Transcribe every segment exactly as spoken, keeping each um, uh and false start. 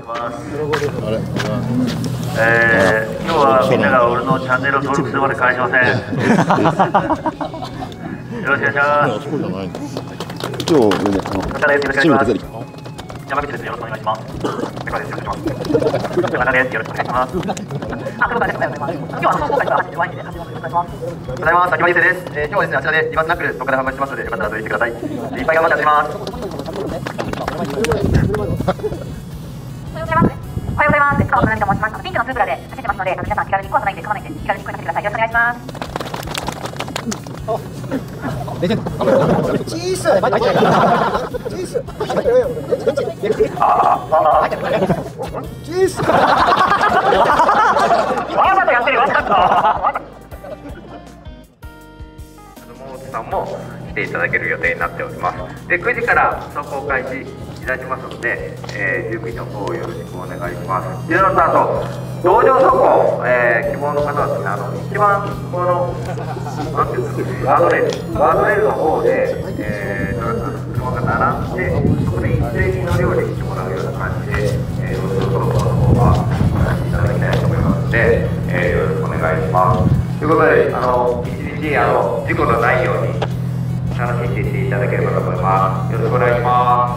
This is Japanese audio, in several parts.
ます。えー、今日はみんなが俺のチャンネルを登録するまで返しません。よろしくお願いします。 今日ね、あの、チームの手伝い。 山口です。よろしくお願いします。中です。よろしくお願いします。中です。よろしくお願いします。あ、久保田です。おはようございます。今日は福岡から走ってワインで走ります。よろしくお願いします。おはようございます。秋葉優生です。えー、今日はですね、あちらでリバースナックル特価で販売してますので、よかったら遊びに来てください。いっぱい頑張って走ります。おはようございます。塚尾かなみと申します。ピンクのスープラで走ってますので、皆さん気軽に怖くないんで、構わないんで、気軽に声かけてください。よろしくお願いします。 レジェンド。チース。チース。 ああ、 チース。 わざとやってる、わざと。もうさんも来ていただける予定になっております。で、くじから走行開始いたしますので、えー、準備の方よろしくお願いします。じゅうのスタート。道場走行、えー、希望の方はですね、あの一番このなんていうんですか、ガードレール、ガードレールの方で、えー、車が並んで、そこで一斉に乗るようにしてもらうような感じで、えー、道場走行の方はお話しいただきたいと思いますので、えー、よろしくお願いします。ということで、あの一日あの事故のないように楽しんでいっていただければと思います。よろしくお願いします。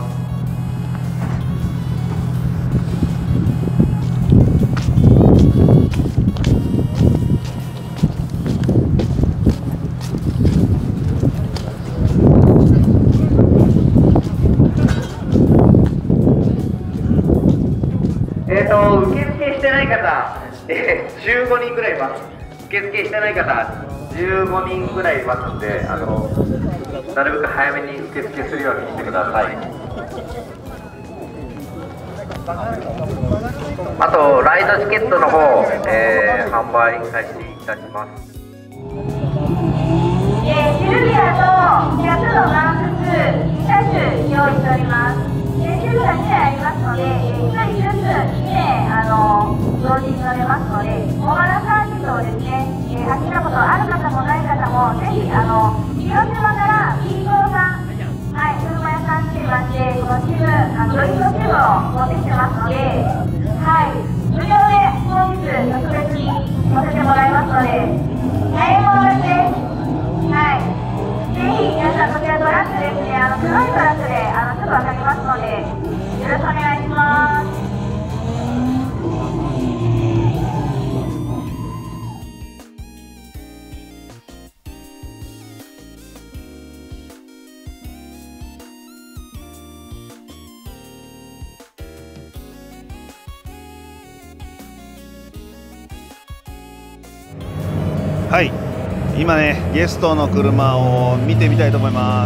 えーと、受付してない方、えー、じゅうごにんぐらいいます。受付してない方、じゅうごにんぐらいいますので、あのなるべく早めに受付するようにしてください。あと、ライドチケットの方、えー、販売開始いたします。 えー、シルビアとひゃくのワンずつに車種用意しております。シルビアにだいありますので、ひとりずつに名あの同時に乗れますので、小柄サーキットをですね、えー、走ったことある方もない方も、ぜひあの広島からビーゴーさん、はい、車屋さん来てまして、このチーム、あのドリフトチームを持ってきてますので、はい、無料で本日特別に乗せてもらいますので、大変もですね。はい、ぜひ皆さんこちらトラックですね、あの黒いトラックであのすぐ分かりますので、よろしくお願いします。 はい、今ねゲストの車を見てみたいと思います。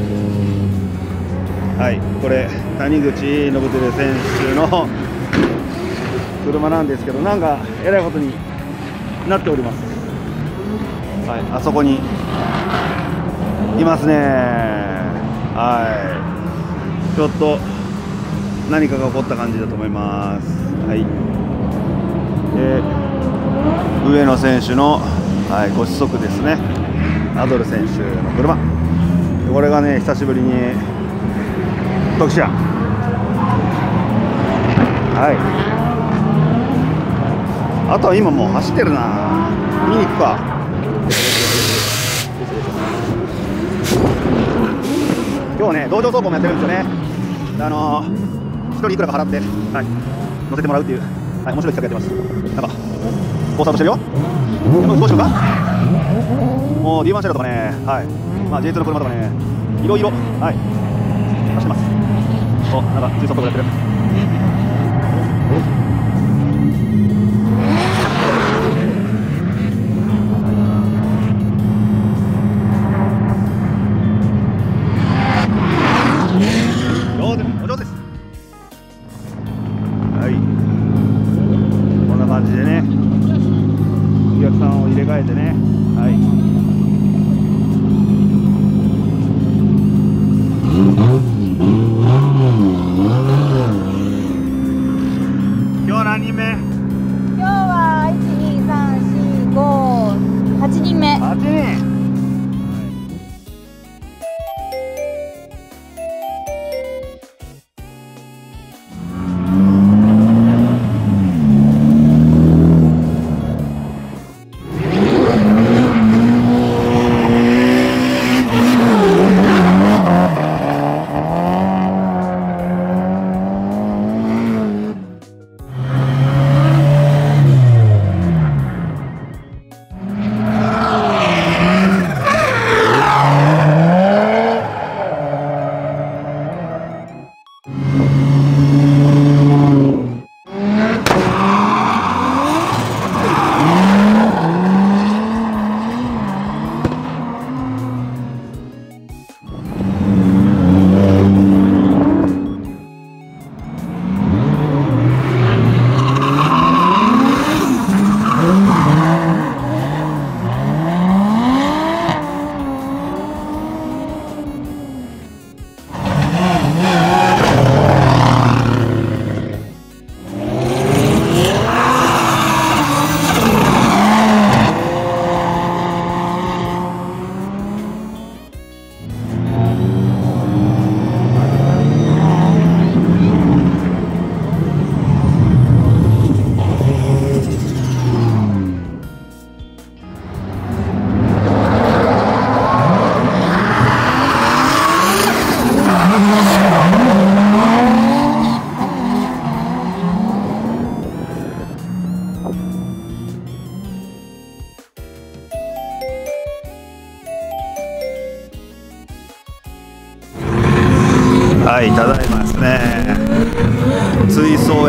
はい、これ谷口信輝選手の車なんですけど、なんかえらいことになっております。はい、あそこにいますね。はい、ちょっと何かが起こった感じだと思います。はい、で上野選手のはい、ご子息ですね、アドル選手の車、これがね久しぶりに特殊車、はい、あとは今もう走ってるな、見に行くか。今日ね道場走行もやってるんですよね。あのー、ひとりいくらか払って、はい、乗せてもらうっていう、はい、面白い企画やってます。なんかコースアウトしてるよ。どうしようか。もう ディーワン 車両とかね、はい、まあ ジェイツー の車とかね、いろいろ、はい、走ってます。お、なんか水素っぽくやってる。上手、お上手です。はい、こんな感じでね。お客さんを入れ替えてね、はい、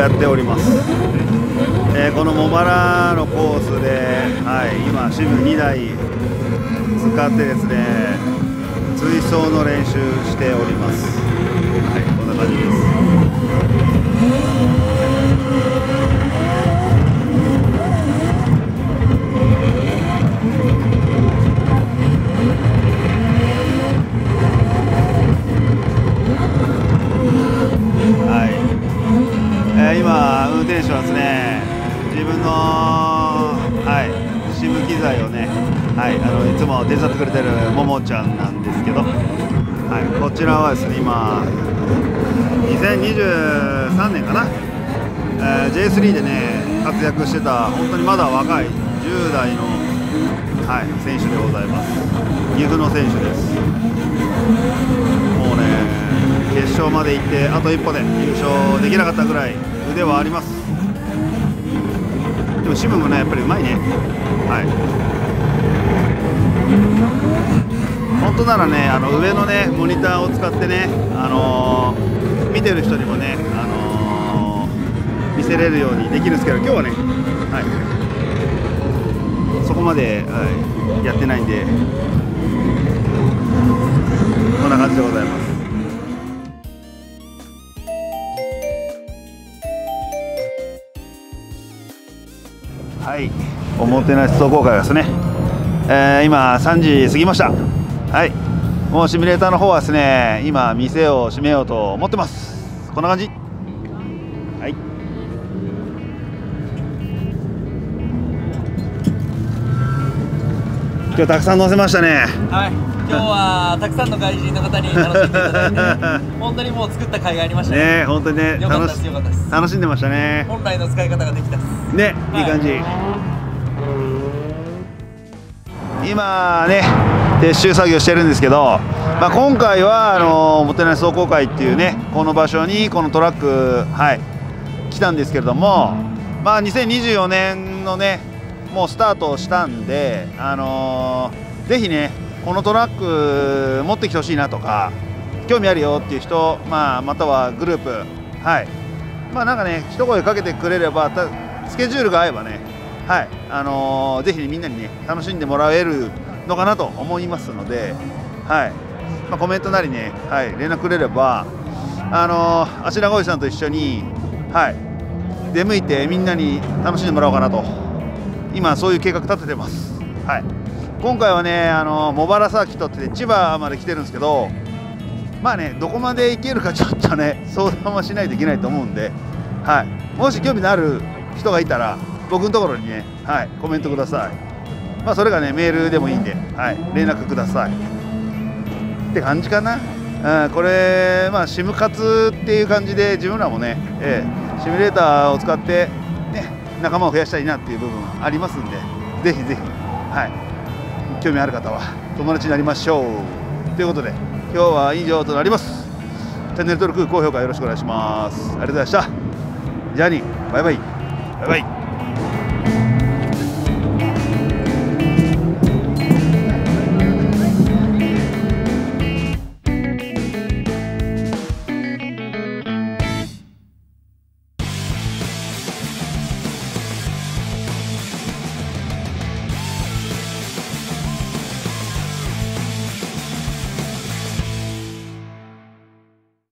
やっております。えー、この茂原のコースで、はい、今シムにだい使ってですね、追走の練習しております。はい、こんな感じです。はい、えー、今運転手はですね、自分の、はい、シム機材をね、はい、あのいつも手伝ってくれてるももちゃんなんですけど、はい、こちらはですね、今にせんにじゅうさんねんかな、えー、ジェイスリー でね活躍してた本当にまだ若いじゅうだいの、はい、選手でございます。岐阜の選手です。もうね、決勝まで行ってあと一歩で優勝できなかったぐらい腕はあります。でもシムもね、やっぱりうまいね。はい、本当ならね、あの上のねモニターを使ってね、あのー、見てる人にもね、あのー、見せれるようにできるんですけど、今日はね、はい、そこまで、はい、やってないんで、こんな感じでございます。はい、おもてなし壮行会ですね、えー、今さんじ過ぎました。はい、もうシミュレーターの方はですね、今店を閉めようと思ってます。こんな感じ。はい、今日たくさん乗せましたね。 はい、今日はたくさんの外人の方に楽しんでいただいて本当にもう作った甲斐がありましたね。 ね、本当にね、 よかったです、よかったです。 楽しんでましたね。 本来の使い方ができたですね、いい感じ。今ね、撤収作業してるんですけど、まあ、今回はあのおもてなし壮行会っていうね、この場所にこのトラック、はい、来たんですけれども、まあ、にせんにじゅうよねんのね、もうスタートしたんで、あのー、ぜひね、このトラック持ってきてほしいなとか、興味あるよっていう人、まあ、またはグループ、はい、まあなんかね、一声かけてくれれば、スケジュールが合えばね、はい、あのー、ぜひ、ね、みんなにね楽しんでもらえるのかなと思いますので、はい、まあ、コメントなりね、はい、連絡くれれば、あのー、芦名浩司さんと一緒に、はい、出向いてみんなに楽しんでもらおうかなと、今そういう計画立ててます。はい、今回はね、あのー、茂原サーキットって千葉まで来てるんですけど、まあね、どこまで行けるかちょっとね相談はしないといけないと思うんで、はい、もし興味のある人がいたら僕のところにね、はい、コメントください。まあそれがねメールでもいいんで、はい、連絡くださいって感じかな。うん、これまあシム活っていう感じで自分らもね、えー、シミュレーターを使ってね仲間を増やしたいなっていう部分ありますんで、ぜひぜひ、はい、興味ある方は友達になりましょうということで、今日は以上となります。チャンネル登録高評価よろしくお願いします。ありがとうございました。じゃあにバイバイバイバイ。